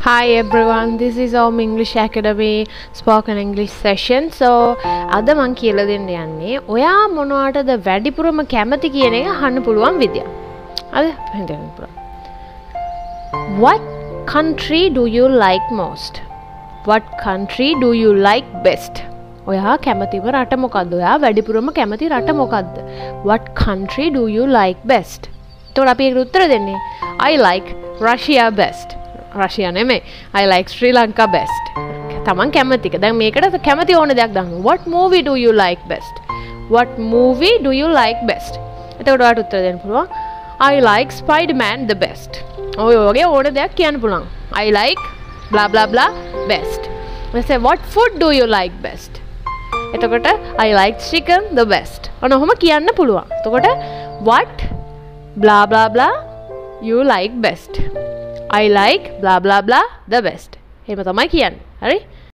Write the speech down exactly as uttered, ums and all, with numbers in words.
Hi everyone, this is Om English Academy spoken English session. So, අද මම කියලා දෙන්න යන්නේ ඔයා මොනවටද වැඩිපුරම කැමති කියන එක අහන්න පුළුවන් විදිය. හරිද? හිතන්න පුළුවන්. What country do you like most? What country do you like best? ඔයා කැමතිම රට මොකද්ද? ඔයා වැඩිපුරම කැමති රට මොකද්ද? What country do you like best? එතකොට අපි ඒකට උත්තර දෙන්නේ I like Russia best. Russia නෙමෙයි. I like Sri Lanka best. තමන් කැමතික. දැන් මේකට කැමති ඕන දෙයක් දාන්න. What movie do you like best? What movie do you like best? එතකොට ඔයාලට උත්තර දෙන්න පුළුවන්. I like Spider-Man the best. ඔය වගේ ඕන දෙයක් කියන්න පුළුවන්. I like blah blah blah best. Let's say what food do you like best? එතකොට I like chicken the best. ඔන්න ඔහොම කියන්න පුළුවන්. එතකොට what blah blah blah you like best. I like blah blah blah the best. එහෙම තමයි කියන්නේ. හරි?